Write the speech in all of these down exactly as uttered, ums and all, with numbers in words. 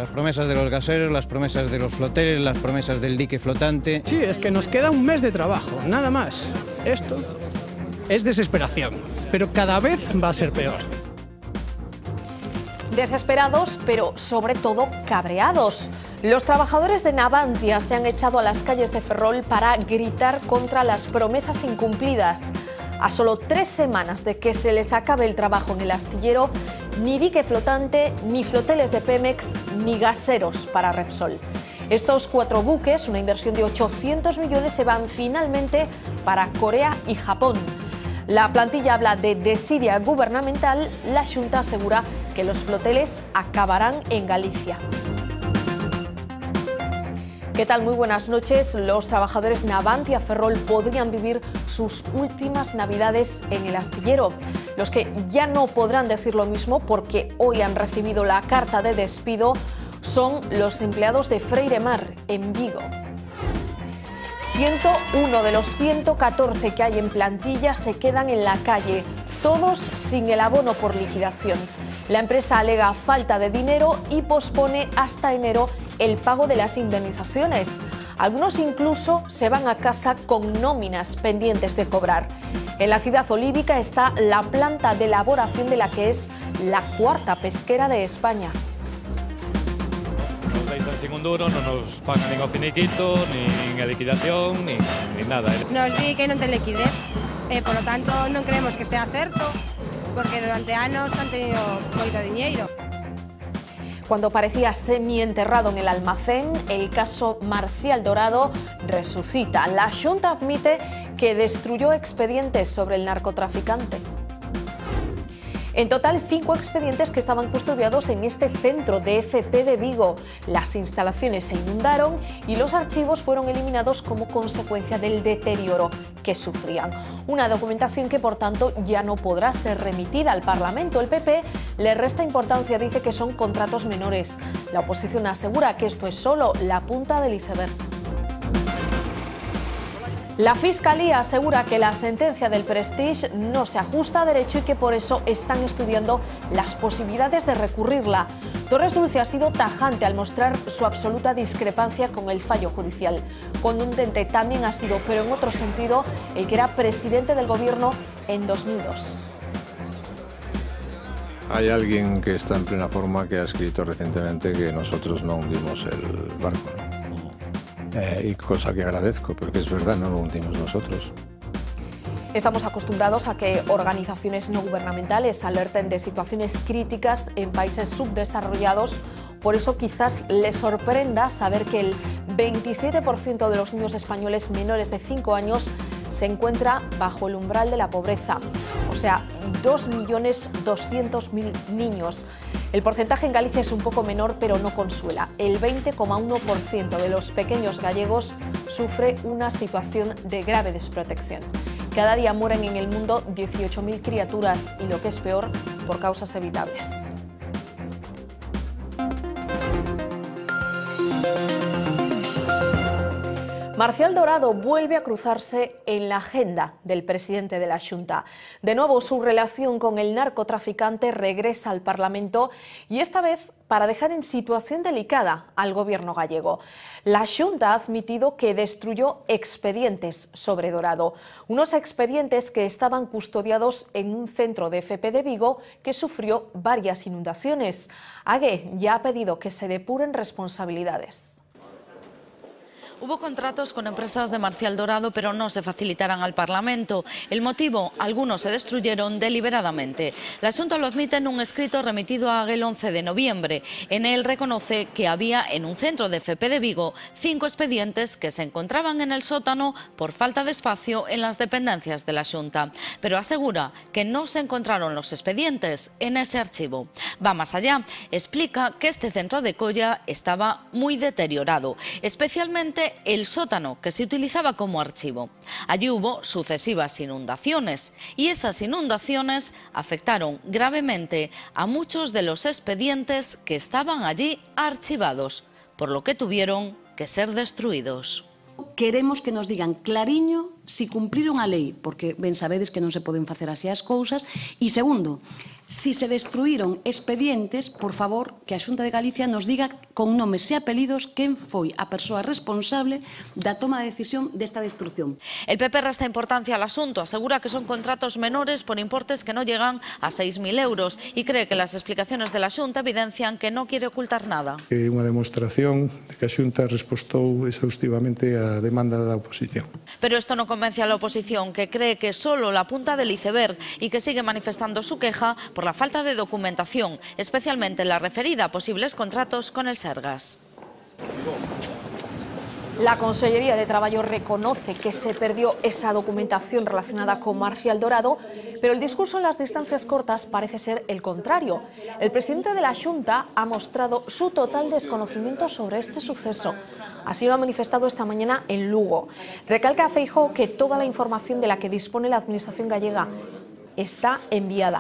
Las promesas de los gaseros, las promesas de los floteles, las promesas del dique flotante. Sí, es que nos queda un mes de trabajo, nada más. Esto es desesperación, pero cada vez va a ser peor. Desesperados, pero sobre todo cabreados. Los trabajadores de Navantia se han echado a las calles de Ferrol para gritar contra las promesas incumplidas. A solo tres semanas de que se les acabe el trabajo en el astillero, ni dique flotante, ni floteles de Pemex, ni gaseros para Repsol. Estos cuatro buques, una inversión de ochocientos millones, se van finalmente para Corea y Japón. La plantilla habla de desidia gubernamental. La Xunta asegura que los floteles acabarán en Galicia. ¿Qué tal? Muy buenas noches. Los trabajadores Navantia Ferrol podrían vivir sus últimas navidades en el astillero. Los que ya no podrán decir lo mismo porque hoy han recibido la carta de despido son los empleados de Freiremar, en Vigo. ciento uno de los ciento catorce que hay en plantilla se quedan en la calle, todos sin el abono por liquidación. La empresa alega falta de dinero y pospone hasta enero el pago de las indemnizaciones. Algunos incluso se van a casa con nóminas pendientes de cobrar. En la ciudad olívica está la planta de elaboración de la que es la cuarta pesquera de España. Nos deixan sin un duro, non nos pagan nin o finiquito, nin a liquidación, nin, nin nada. Nos di que non ten liquidez, e, por lo tanto non creemos que sea certo, porque durante anos han tenido moito diñeiro. Cuando parecía semienterrado en el almacén, el caso Marcial Dorado resucita. La Xunta admite que destruyó expedientes sobre el narcotraficante. En total, cinco expedientes que estaban custodiados en este centro de F P de Vigo. Las instalaciones se inundaron y los archivos fueron eliminados como consecuencia del deterioro que sufrían. Una documentación que, por tanto, ya no podrá ser remitida al Parlamento. El P P le resta importancia, dice que son contratos menores. La oposición asegura que esto es solo la punta del iceberg. La Fiscalía asegura que la sentencia del Prestige no se ajusta a derecho y que por eso están estudiando las posibilidades de recurrirla. Torres Dulce ha sido tajante al mostrar su absoluta discrepancia con el fallo judicial. Contundente también ha sido, pero en otro sentido, el que era presidente del gobierno en dos mil dos. Hay alguien que está en plena forma que ha escrito recientemente que nosotros no hundimos el barco, ¿no? Eh, y cosa que agradezco, porque es verdad, no lo hundimos nosotros. Estamos acostumbrados a que organizaciones no gubernamentales alerten de situaciones críticas en países subdesarrollados. Por eso quizás les sorprenda saber que el veintisiete por ciento de los niños españoles menores de cinco años se encuentra bajo el umbral de la pobreza. O sea, dos millones doscientos mil niños. El porcentaje en Galicia es un poco menor, pero no consuela. El veinte coma uno por ciento de los pequeños gallegos sufre una situación de grave desprotección. Cada día mueren en el mundo dieciocho mil criaturas y, lo que es peor, por causas evitables. Marcial Dorado vuelve a cruzarse en la agenda del presidente de la Xunta. De nuevo, su relación con el narcotraficante regresa al Parlamento y esta vez para dejar en situación delicada al gobierno gallego. La Xunta ha admitido que destruyó expedientes sobre Dorado, unos expedientes que estaban custodiados en un centro de F P de Vigo que sufrió varias inundaciones. Ague ya ha pedido que se depuren responsabilidades. Hubo contratos con empresas de Marcial Dorado, pero no se facilitarán al Parlamento. El motivo, algunos se destruyeron deliberadamente. La Xunta lo admite en un escrito remitido a Ague el once de noviembre. En él reconoce que había en un centro de F P de Vigo cinco expedientes que se encontraban en el sótano por falta de espacio en las dependencias de la Xunta. Pero asegura que no se encontraron los expedientes en ese archivo. Va más allá, explica que este centro de Colla estaba muy deteriorado, especialmente el sótano que se utilizaba como archivo. Allí hubo sucesivas inundaciones y esas inundaciones afectaron gravemente a muchos de los expedientes que estaban allí archivados, por lo que tuvieron que ser destruídos. Queremos que nos digan clariño si cumpriron a lei, porque ben sabedes que non se poden facer así as cousas. E segundo, si se destruíron expedientes, por favor, que a Xunta de Galicia nos diga con nomes e apelidos quen foi a persoa responsable da toma de decisión desta destrucción. El P P resta importancia al asunto, asegura que son contratos menores por importes que no llegan a seis mil euros y cree que las explicaciones de la Xunta evidencian que no quiere ocultar nada. É unha demostración de que a Xunta respostou exhaustivamente á demanda da oposición. Pero esto no convence a la oposición, que cree que es solo la punta del iceberg y que sigue manifestando su queja por la falta de documentación, especialmente la referida a posibles contratos con el Sergas. La Consellería de Traballo reconoce que se perdió esa documentación relacionada con Marcial Dorado, pero el discurso en las distancias cortas parece ser el contrario. El presidente de la Xunta ha mostrado su total desconocimiento sobre este suceso. Así lo ha manifestado esta mañana en Lugo. Recalca a Feijóo que toda la información de la que dispone la Administración gallega está enviada.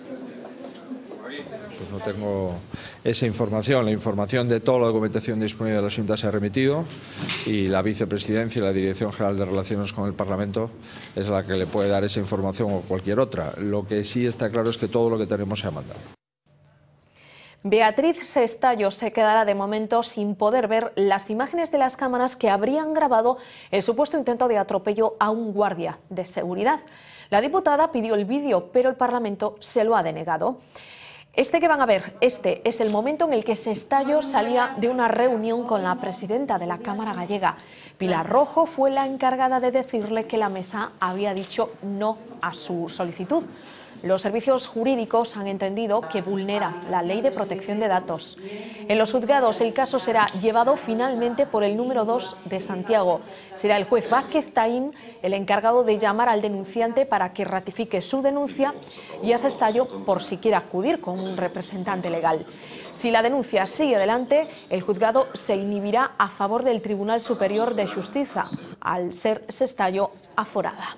Pues no tengo esa información. La información de toda la documentación disponible de la Xunta se ha remitido y la vicepresidencia y la Dirección General de Relaciones con el Parlamento es la que le puede dar esa información o cualquier otra. Lo que sí está claro es que todo lo que tenemos se ha mandado. Beatriz Sestallo se quedará de momento sin poder ver las imágenes de las cámaras que habrían grabado el supuesto intento de atropello a un guardia de seguridad. La diputada pidió el vídeo, pero el Parlamento se lo ha denegado. Este que van a ver, este es el momento en el que Sestallo salía de una reunión con la presidenta de la Cámara Gallega. Pilar Rojo fue la encargada de decirle que la mesa había dicho no a su solicitud. Los servicios jurídicos han entendido que vulnera la Ley de Protección de Datos. En los juzgados el caso será llevado finalmente por el número dos de Santiago. Será el juez Vázquez Taín el encargado de llamar al denunciante para que ratifique su denuncia y a Sestallo por si quiere acudir con un representante legal. Si la denuncia sigue adelante, el juzgado se inhibirá a favor del Tribunal Superior de Justicia, al ser Sestallo aforada.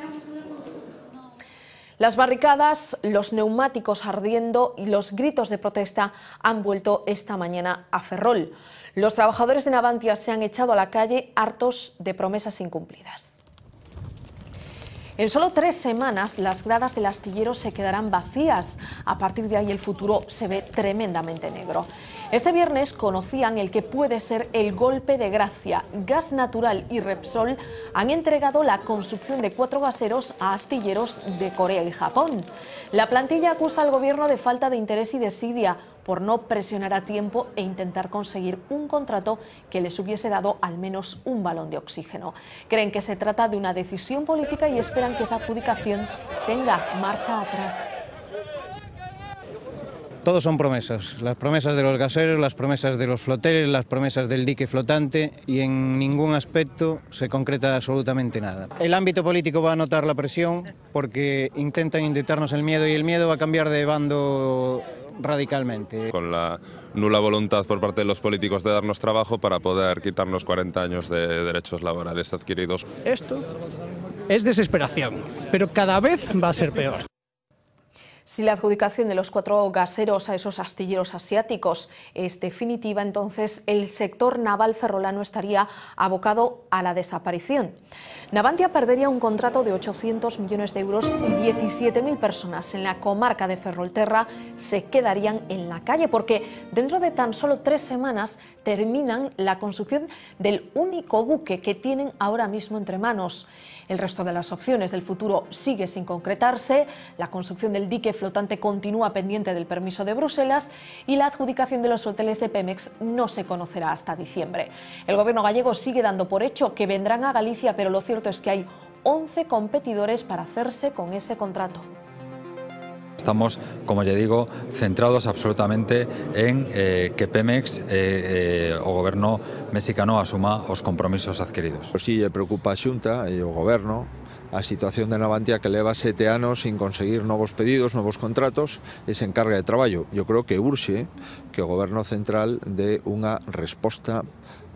Las barricadas, los neumáticos ardiendo y los gritos de protesta han vuelto esta mañana a Ferrol. Los trabajadores de Navantia se han echado a la calle hartos de promesas incumplidas. En solo tres semanas las gradas del astillero se quedarán vacías. A partir de ahí el futuro se ve tremendamente negro. Este viernes conocían el que puede ser el golpe de gracia. Gas Natural y Repsol han entregado la construcción de cuatro gaseros a astilleros de Corea y Japón. La plantilla acusa al gobierno de falta de interés y desidia por no presionar a tiempo e intentar conseguir un contrato que les hubiese dado al menos un balón de oxígeno. Creen que se trata de una decisión política y esperan que esa adjudicación tenga marcha atrás. Todos son promesas, las promesas de los gaseros, las promesas de los floteles, las promesas del dique flotante y en ningún aspecto se concreta absolutamente nada. El ámbito político va a notar la presión porque intentan inyectarnos el miedo y el miedo va a cambiar de bando radicalmente. Con la nula voluntad por parte de los políticos de darnos trabajo para poder quitarnos cuarenta años de derechos laborales adquiridos. Esto es desesperación, pero cada vez va a ser peor. Si la adjudicación de los cuatro gaseros a esos astilleros asiáticos es definitiva, entonces el sector naval ferrolano estaría abocado a la desaparición. Navantia perdería un contrato de ochocientos millones de euros y diecisiete mil personas en la comarca de Ferrolterra se quedarían en la calle porque dentro de tan solo tres semanas terminan la construcción del único buque que tienen ahora mismo entre manos. El resto de las opciones del futuro sigue sin concretarse, la construcción del dique flotante continúa pendiente del permiso de Bruselas y la adjudicación de los hoteles de Pemex no se conocerá hasta diciembre. El gobierno gallego sigue dando por hecho que vendrán a Galicia, pero lo cierto es que hay once competidores para hacerse con ese contrato. Estamos, como ya digo, centrados absolutamente en eh, que Pemex, eh, eh, o goberno mexicano, asuma os compromisos adquiridos. Pues sí, preocupa a Xunta e o goberno a situación de Navantia que leva sete anos sin conseguir novos pedidos, novos contratos e sen carga de traballo. Eu creo que urxe que o goberno central dé unha resposta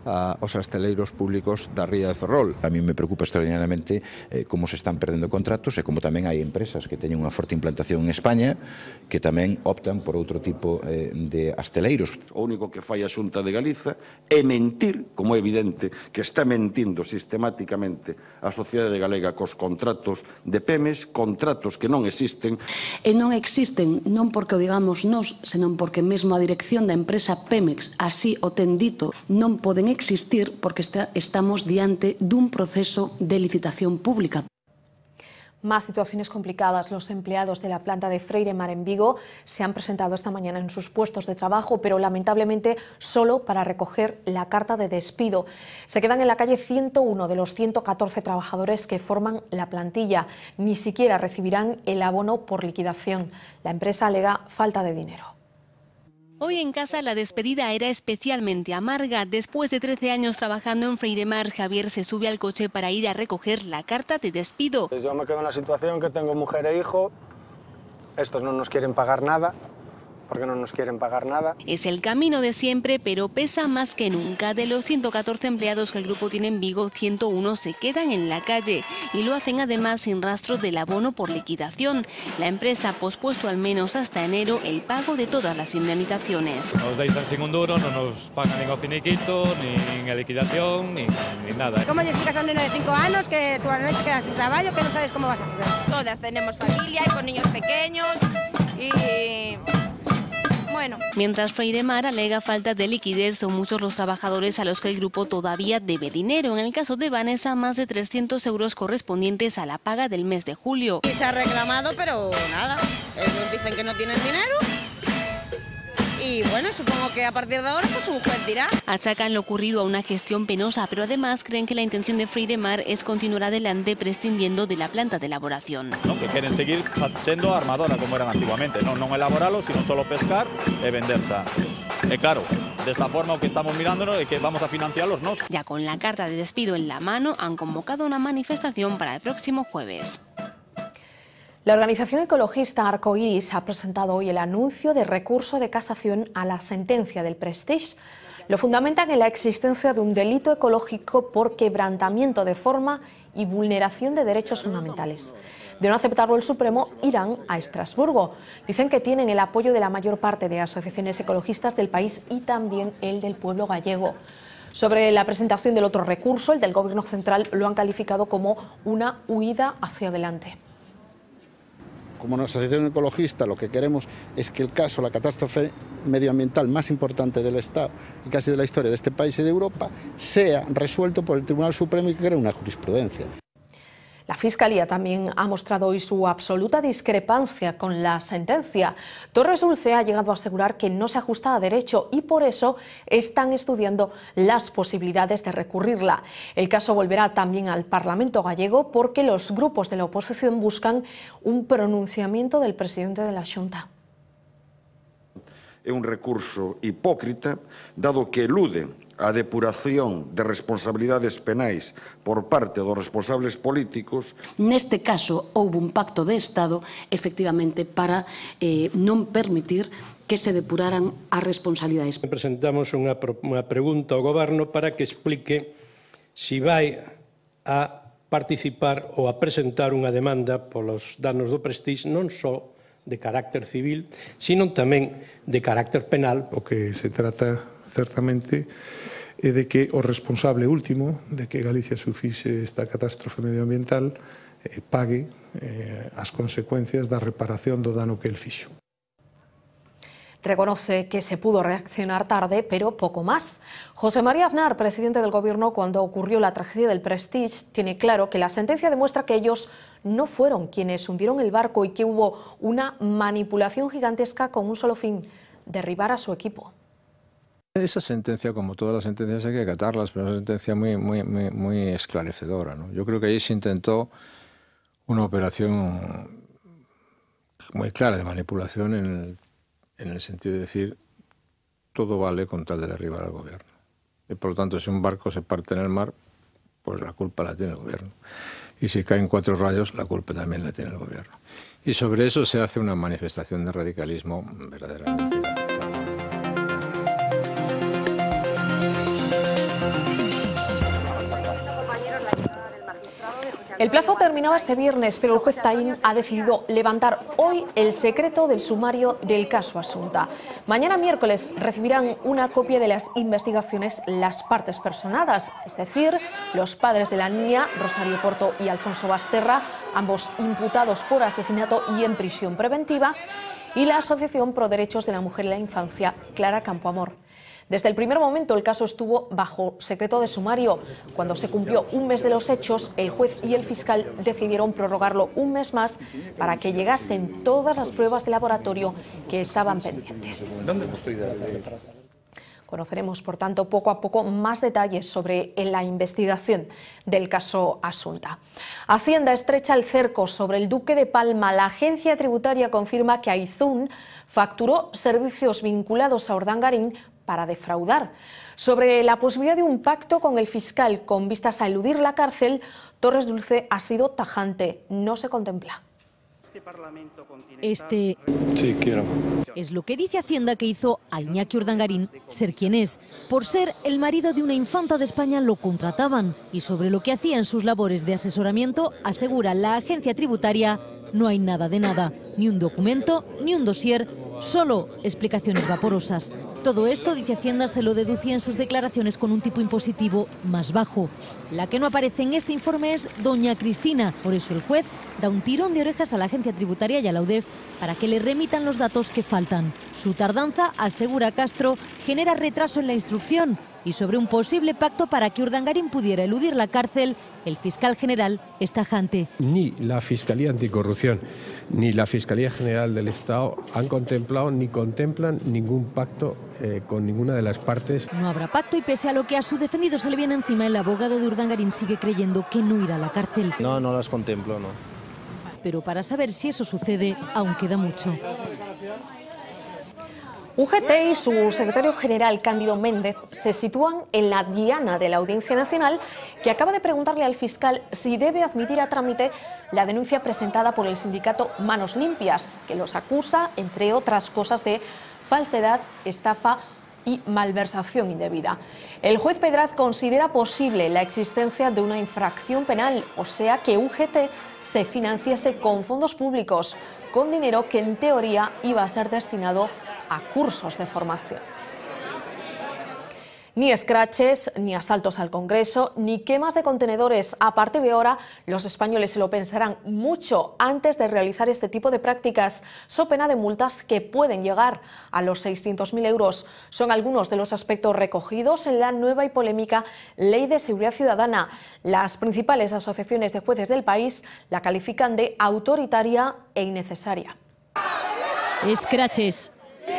a, aos asteleiros públicos da ría de Ferrol. A mí me preocupa extraordinariamente eh, como se están perdendo contratos e como tamén hai empresas que teñen unha forte implantación en España que tamén optan por outro tipo eh, de asteleiros. O único que fai a Xunta de Galiza é mentir, como é evidente que está mentindo sistemáticamente a sociedade galega cos contratos de Pemex, contratos que non existen. E non existen non porque o digamos nós, senón porque mesmo a dirección da empresa Pemex así o ten dito, non poden existir porque está, estamos diante dun proceso de licitación pública. Más situaciones complicadas. Los empleados de la planta de Freire Mar en Vigo se han presentado esta mañana en sus puestos de trabajo, pero lamentablemente solo para recoger la carta de despido. Se quedan en la calle ciento uno de los ciento catorce trabajadores que forman la plantilla. Ni siquiera recibirán el abono por liquidación. La empresa alega falta de dinero. Hoy en casa la despedida era especialmente amarga. Después de trece años trabajando en Freire Mar, Javier se sube al coche para ir a recoger la carta de despido. Pues yo me quedo en la situación que tengo mujer e hijo, estos no nos quieren pagar nada, porque no nos quieren pagar nada. Es el camino de siempre, pero pesa más que nunca. De los ciento catorce empleados que el grupo tiene en Vigo, ciento uno se quedan en la calle y lo hacen además sin rastro del abono por liquidación. La empresa ha pospuesto al menos hasta enero el pago de todas las indemnizaciones. Nos deixan sin un duro, no nos pagan nin o finiquito, nin a liquidación, nin, nin nada. ¿Cómo le explicas a un neno de cinco años que tu hermano se queda sin trabajo, que no sabes cómo vas a hacer? Todas tenemos familia y con niños pequeños y... Bueno. Mientras Freire Mar alega falta de liquidez, son muchos los trabajadores a los que el grupo todavía debe dinero. En el caso de Vanessa, más de trescientos euros correspondientes a la paga del mes de julio. Y se ha reclamado, pero nada, ellos dicen que no tienen dinero. Y bueno, supongo que a partir de ahora pues un juez dirá. Achacan lo ocurrido a una gestión penosa, pero además creen que la intención de Freire Mar es continuar adelante prescindiendo de la planta de elaboración. ¿No? Que quieren seguir siendo armadora como eran antiguamente, no, no elaborarlo, sino solo pescar y venderse. E claro, de esta forma o que estamos mirándonos es que vamos a financiarlos, ¿no? Ya con la carta de despido en la mano, han convocado una manifestación para el próximo jueves. La organización ecologista Arcoiris ha presentado hoy el anuncio de recurso de casación a la sentencia del Prestige. Lo fundamentan en la existencia de un delito ecológico por quebrantamiento de forma y vulneración de derechos fundamentales. De no aceptarlo el Supremo, irán a Estrasburgo. Dicen que tienen el apoyo de la mayor parte de asociaciones ecologistas del país y también el del pueblo gallego. Sobre la presentación del otro recurso, el del Gobierno central lo han calificado como una huida hacia adelante. Como una asociación ecologista lo que queremos es que el caso, la catástrofe medioambiental más importante del Estado y casi de la historia de este país y de Europa, sea resuelto por el Tribunal Supremo y que cree una jurisprudencia. La Fiscalía también ha mostrado hoy su absoluta discrepancia con la sentencia. Torres Dulce ha llegado a asegurar que no se ajusta a derecho y por eso están estudiando las posibilidades de recurrirla. El caso volverá también al Parlamento gallego porque los grupos de la oposición buscan un pronunciamiento del presidente de la Xunta. É un recurso hipócrita, dado que elude a depuración de responsabilidades penais por parte dos responsables políticos. Neste caso, houve un pacto de Estado, efectivamente, para eh, non permitir que se depuraran as responsabilidades. Presentamos unha, unha pregunta ao Goberno para que explique si vai a participar ou a presentar unha demanda polos danos do Prestige, non só de carácter civil, sino tamén de carácter penal. O que se trata, certamente, é de que o responsable último de que Galicia sufrixe esta catástrofe medioambiental eh, pague eh, as consecuencias da reparación do dano que el fixo. Reconoce que se pudo reaccionar tarde, pero poco más. José María Aznar, presidente del Gobierno, cuando ocurrió la tragedia del Prestige, tiene claro que la sentencia demuestra que ellos no fueron quienes hundieron el barco y que hubo una manipulación gigantesca con un solo fin, derribar a su equipo. Esa sentencia, como todas las sentencias, hay que acatarlas, pero es una sentencia muy, muy, muy, muy esclarecedora, ¿no? Yo creo que ahí se intentó una operación muy clara de manipulación en el en el sentido de decir todo vale con tal de derribar al gobierno. Y por lo tanto, si un barco se parte en el mar, pues la culpa la tiene el gobierno. Y si caen cuatro rayos, la culpa también la tiene el gobierno. Y sobre eso se hace una manifestación de radicalismo verdaderamente. El plazo terminaba este viernes, pero el juez Taín ha decidido levantar hoy el secreto del sumario del caso Asunta. Mañana miércoles recibirán una copia de las investigaciones las partes personadas, es decir, los padres de la niña, Rosario Porto y Alfonso Basterra, ambos imputados por asesinato y en prisión preventiva, y la Asociación Pro Derechos de la Mujer y la Infancia, Clara Campoamor. Desde el primer momento el caso estuvo bajo secreto de sumario. Cuando se cumplió un mes de los hechos, el juez y el fiscal decidieron prorrogarlo un mes más para que llegasen todas las pruebas de laboratorio que estaban pendientes. Conoceremos, por tanto, poco a poco más detalles sobre la investigación del caso Asunta. Hacienda estrecha el cerco sobre el Duque de Palma. La agencia tributaria confirma que Aizún facturó servicios vinculados a Urdangarín para defraudar. Sobre la posibilidad de un pacto con el fiscal con vistas a eludir la cárcel, Torres Dulce ha sido tajante. No se contempla. Este sí, quiero. es lo que dice Hacienda que hizo a Iñaki Urdangarín ser quien es. Por ser el marido de una infanta de España lo contrataban, y sobre lo que hacía en sus labores de asesoramiento asegura la agencia tributaria no hay nada de nada, ni un documento, ni un dossier, solo explicaciones vaporosas. Todo esto, dice Hacienda, se lo deducía en sus declaraciones con un tipo impositivo más bajo. La que no aparece en este informe es doña Cristina. Por eso el juez da un tirón de orejas a la agencia tributaria y a la U D E F para que le remitan los datos que faltan. Su tardanza, asegura Castro, genera retraso en la instrucción. Y sobre un posible pacto para que Urdangarín pudiera eludir la cárcel, el fiscal general es tajante. Ni la Fiscalía Anticorrupción ni la Fiscalía General del Estado han contemplado ni contemplan ningún pacto eh, con ninguna de las partes. No habrá pacto y pese a lo que a su defendido se le viene encima, el abogado de Urdangarín sigue creyendo que no irá a la cárcel. No, no las contemplo, no. Pero para saber si eso sucede, aún queda mucho. U G T y su secretario general, Cándido Méndez, se sitúan en la diana de la Audiencia Nacional, que acaba de preguntarle al fiscal si debe admitir a trámite la denuncia presentada por el sindicato Manos Limpias, que los acusa, entre otras cosas, de falsedad, estafa y malversación indebida. El juez Pedraz considera posible la existencia de una infracción penal, o sea que U G T se financiase con fondos públicos, con dinero que en teoría iba a ser destinado a cursos de formación. Ni escraches, ni asaltos al Congreso, ni quemas de contenedores. A partir de ahora, los españoles se lo pensarán mucho antes de realizar este tipo de prácticas, so pena de multas que pueden llegar a los seiscientos mil euros. Son algunos de los aspectos recogidos en la nueva y polémica Ley de Seguridad Ciudadana. Las principales asociaciones de jueces del país la califican de autoritaria e innecesaria. Escraches.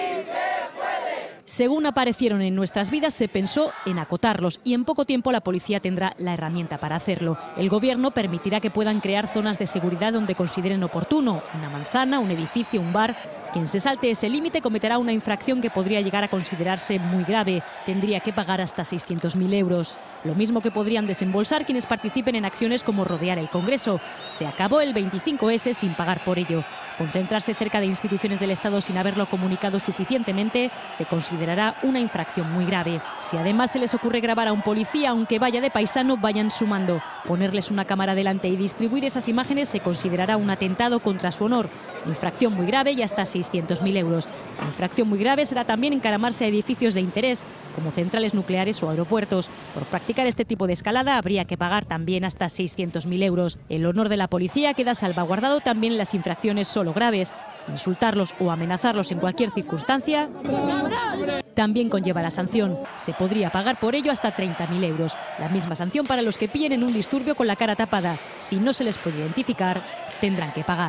Según aparecieron en nuestras vidas, se pensó en acotarlos y en poco tiempo la policía tendrá la herramienta para hacerlo. El Gobierno permitirá que puedan crear zonas de seguridad donde consideren oportuno, una manzana, un edificio, un bar. Quien se salte ese límite cometerá una infracción que podría llegar a considerarse muy grave. Tendría que pagar hasta seiscientos mil euros. Lo mismo que podrían desembolsar quienes participen en acciones como rodear el Congreso. Se acabó el veinticinco ese sin pagar por ello. Concentrarse cerca de instituciones del Estado sin haberlo comunicado suficientemente se considerará una infracción muy grave. Si además se les ocurre grabar a un policía, aunque vaya de paisano, vayan sumando. Ponerles una cámara delante y distribuir esas imágenes se considerará un atentado contra su honor. Infracción muy grave y hasta seiscientos mil euros. Infracción muy grave será también encaramarse a edificios de interés, como centrales nucleares o aeropuertos. Por practicar este tipo de escalada habría que pagar también hasta seiscientos mil euros. El honor de la policía queda salvaguardado también en las infracciones solo graves. Insultarlos o amenazarlos en cualquier circunstancia también conlleva la sanción. Se podría pagar por ello hasta treinta mil euros. La misma sanción para los que pillen en un disturbio con la cara tapada. Si no se les puede identificar, tendrán que pagar.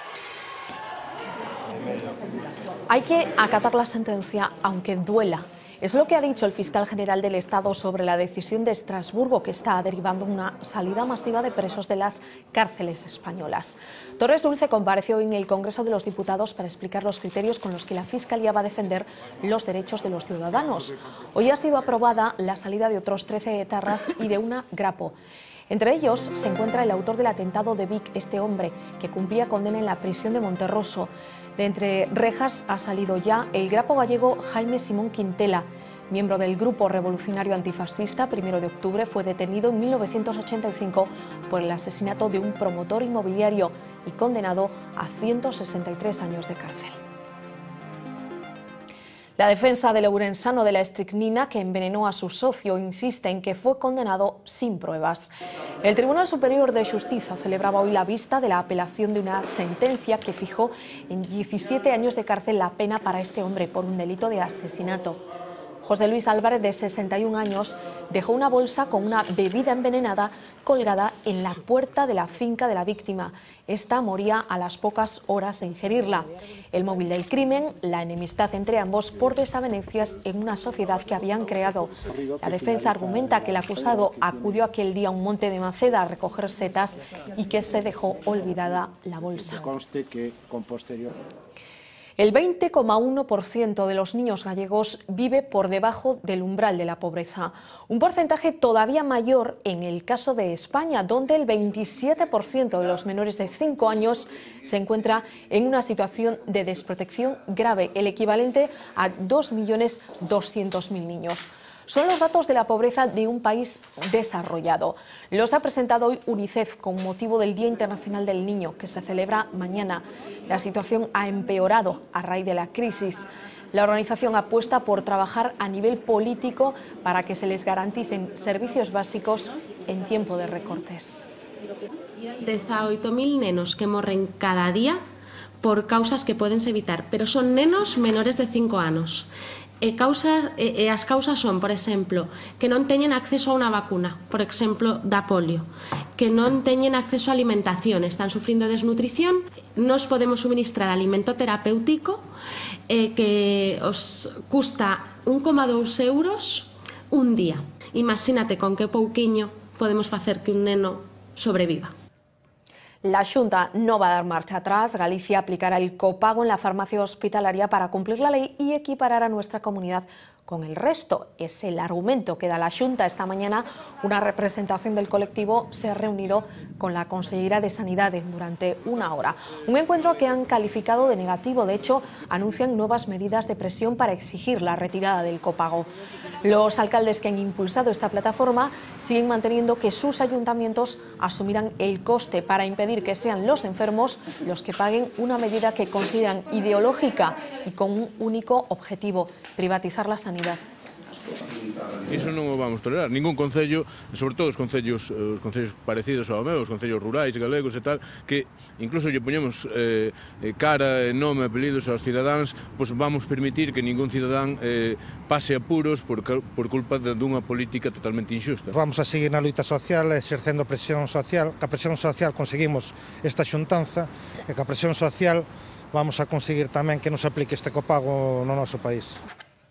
Hay que acatar la sentencia aunque duela. Es lo que ha dicho el fiscal general del Estado sobre la decisión de Estrasburgo, que está derivando una salida masiva de presos de las cárceles españolas. Torres Dulce compareció en el Congreso de los Diputados para explicar los criterios con los que la Fiscalía va a defender los derechos de los ciudadanos. Hoy ha sido aprobada la salida de otros trece etarras y de una grapo. Entre ellos se encuentra el autor del atentado de Vic, este hombre que cumplía condena en la prisión de Monterroso. De entre rejas ha salido ya el grapo gallego Jaime Simón Quintela, miembro del Grupo Revolucionario Antifascista, primero de octubre, fue detenido en mil novecientos ochenta y cinco por el asesinato de un promotor inmobiliario y condenado a ciento sesenta y tres años de cárcel. La defensa del ourensano de la estricnina, que envenenó a su socio, insiste en que fue condenado sin pruebas. El Tribunal Superior de Justicia celebraba hoy la vista de la apelación de una sentencia que fijó en diecisiete años de cárcel la pena para este hombre por un delito de asesinato. José Luis Álvarez, de sesenta y un años, dejó una bolsa con una bebida envenenada colgada en la puerta de la finca de la víctima. Esta moría a las pocas horas de ingerirla. El móvil del crimen, la enemistad entre ambos por desavenencias en una sociedad que habían creado. La defensa argumenta que el acusado acudió aquel día a un monte de Maceda a recoger setas y que se dejó olvidada la bolsa. El veinte coma uno por ciento de los niños gallegos vive por debajo del umbral de la pobreza, un porcentaje todavía mayor en el caso de España, donde el veintisiete por ciento de los menores de cinco años se encuentra en una situación de desprotección grave, el equivalente a dos millones doscientos mil niños. Son los datos de la pobreza de un país desarrollado. Los ha presentado hoy UNICEF con motivo del Día Internacional del Niño, que se celebra mañana. La situación ha empeorado a raíz de la crisis. La organización apuesta por trabajar a nivel político para que se les garanticen servicios básicos en tiempo de recortes. dezaoito mil nenos que morren cada día por causas que podense evitar, pero son nenos menores de cinco anos. E, causas, e, e as causas son, por exemplo, que non teñen acceso a unha vacuna, por exemplo, da polio, que non teñen acceso a alimentación, están sufrindo desnutrición. Nos podemos suministrar alimento terapéutico eh, que os custa un coma dous euros un día. Imagínate con que pouquiño podemos facer que un neno sobreviva. La Xunta no va a dar marcha atrás. Galicia aplicará el copago en la farmacia hospitalaria para cumplir la ley y equiparar a nuestra comunidad con el resto. Es el argumento que da la Xunta. Esta mañana una representación del colectivo se ha reunido con la consellera de Sanidad durante una hora. Un encuentro que han calificado de negativo. De hecho, anuncian nuevas medidas de presión para exigir la retirada del copago. Los alcaldes que han impulsado esta plataforma siguen manteniendo que sus ayuntamientos asumirán el coste para impedir que sean los enfermos los que paguen una medida que consideran ideológica y con un único objetivo: privatizar la sanidad. Iso non o vamos tolerar. Ningún concello, sobre todo os concellos, os concellos parecidos ao meu, os concellos rurais, galegos e tal, que incluso lle poñemos eh, cara, nome, apelidos aos cidadáns, pois vamos permitir que ningún cidadán eh, pase apuros por, por culpa de, dunha política totalmente injusta. Vamos a seguir na loita social, exercendo presión social. Ca presión social conseguimos esta xuntanza e ca presión social vamos a conseguir tamén que nos aplique este copago no noso país.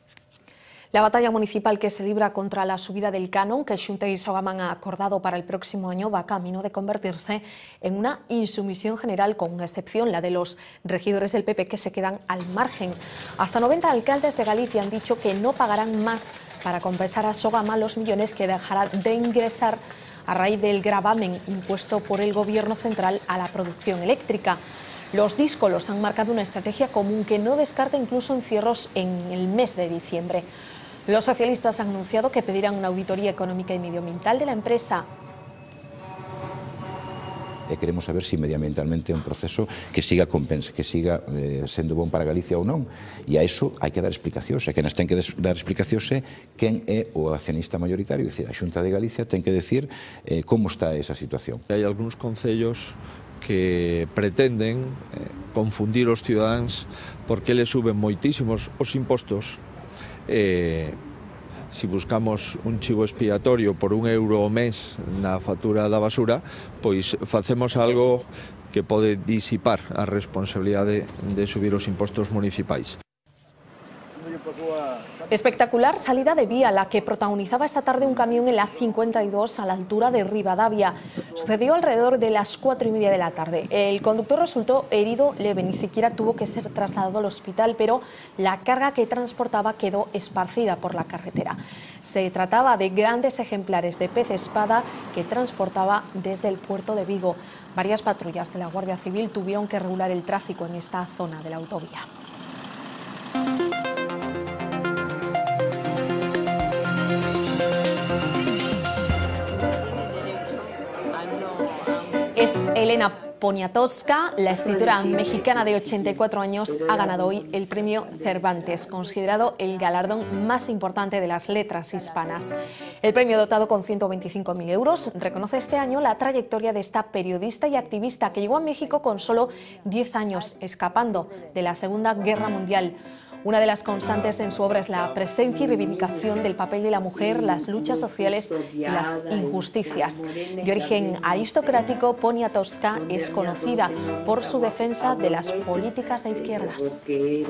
La batalla municipal que se libra contra la subida del canon que Xunta y Sogaman ha acordado para el próximo año va camino de convertirse en una insumisión general, con una excepción, la de los regidores del P P, que se quedan al margen. Hasta noventa alcaldes de Galicia han dicho que no pagarán más para compensar a Sogaman los millones que dejará de ingresar a raíz del gravamen impuesto por el Gobierno central a la producción eléctrica. Los díscolos han marcado una estrategia común que no descarta incluso encierros en el mes de diciembre. Los socialistas han anunciado que pedirán una auditoría económica y medioambiental de la empresa. E queremos saber se medioambientalmente é un proceso que siga compensa, que siga eh, sendo bom para Galicia ou non. E a iso hai que dar explicacións. E quen ten que dar explicacións é quen é o accionista mayoritario. É dicir, a Xunta de Galicia ten que decir eh, como está esa situación. Hai algúns concellos que pretenden eh, confundir os cidadáns porque les suben moitísimos os impostos. Eh, si buscamos un chivo expiatorio por un euro ao mes na factura da basura, pois facemos algo que pode disipar a responsabilidade de subir os impostos municipais. Espectacular salida de vía la que protagonizaba esta tarde un camión en la cincuenta y dos a la altura de Rivadavia. Sucedió alrededor de las cuatro y media de la tarde. El conductor resultó herido leve, ni siquiera tuvo que ser trasladado al hospital, pero la carga que transportaba quedó esparcida por la carretera. Se trataba de grandes ejemplares de pez espada que transportaba desde el puerto de Vigo. Varias patrullas de la Guardia Civil tuvieron que regular el tráfico en esta zona de la autovía. Pues Elena Poniatowska, la escritora mexicana de ochenta y cuatro años, ha ganado hoy el premio Cervantes, considerado el galardón más importante de las letras hispanas. El premio, dotado con ciento veinticinco mil euros, reconoce este año la trayectoria de esta periodista y activista que llegó a México con solo diez años, escapando de la Segunda Guerra Mundial. Una de las constantes en su obra es la presencia y reivindicación del papel de la mujer, las luchas sociales y las injusticias. De origen aristocrático, Poniatowska es conocida por su defensa de las políticas de izquierdas.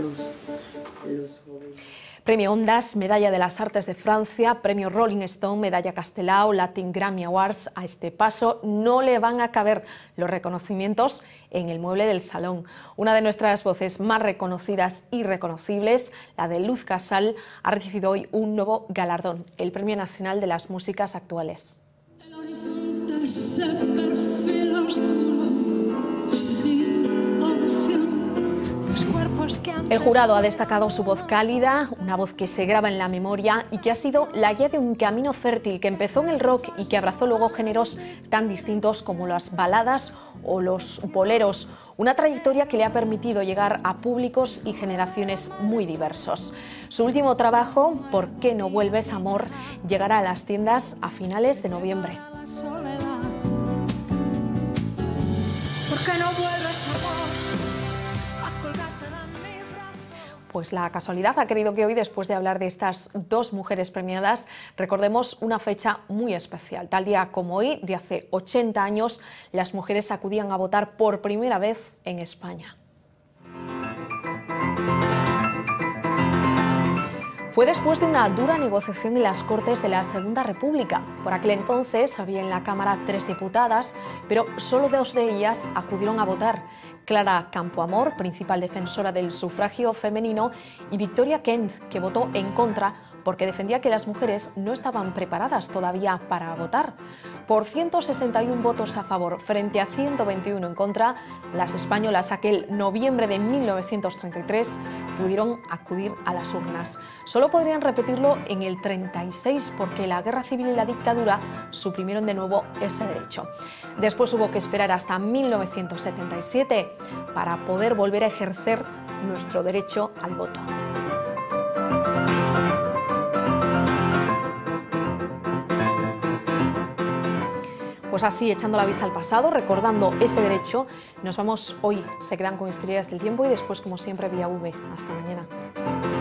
Premio Ondas, Medalla de las Artes de Francia, Premio Rolling Stone, Medalla Castelao, Latin Grammy Awards. A este paso no le van a caber los reconocimientos en el mueble del salón. Una de nuestras voces más reconocidas y reconocibles, la de Luz Casal, ha recibido hoy un nuevo galardón, el Premio Nacional de las Músicas Actuales. El horizonte se perfila oscuro, sin opción. El jurado ha destacado su voz cálida, una voz que se graba en la memoria y que ha sido la guía de un camino fértil que empezó en el rock y que abrazó luego géneros tan distintos como las baladas o los boleros. Una trayectoria que le ha permitido llegar a públicos y generaciones muy diversos. Su último trabajo, ¿Por qué no vuelves, amor?, llegará a las tiendas a finales de noviembre. ¿Por qué no vuelves, amor? Pues la casualidad ha querido que hoy, después de hablar de estas dos mujeres premiadas, recordemos una fecha muy especial. Tal día como hoy, de hace ochenta años, las mujeres acudían a votar por primera vez en España. Fue después de una dura negociación en las Cortes de la Segunda República. Por aquel entonces había en la Cámara tres diputadas, pero solo dos de ellas acudieron a votar. Clara Campoamor, principal defensora del sufragio femenino, y Victoria Kent, que votó en contra porque defendía que las mujeres no estaban preparadas todavía para votar. Por ciento sesenta y uno votos a favor frente a ciento veintiuno en contra, las españolas aquel noviembre de mil novecientos treinta y tres pudieron acudir a las urnas. Solo podrían repetirlo en el treinta y seis porque la guerra civil y la dictadura suprimieron de nuevo ese derecho. Después hubo que esperar hasta mil novecientos setenta y siete para poder volver a ejercer nuestro derecho al voto. Pues así, echando la vista al pasado, recordando ese derecho, nos vamos hoy. Se quedan con Historias del Tiempo y después, como siempre, vía V. Hasta mañana.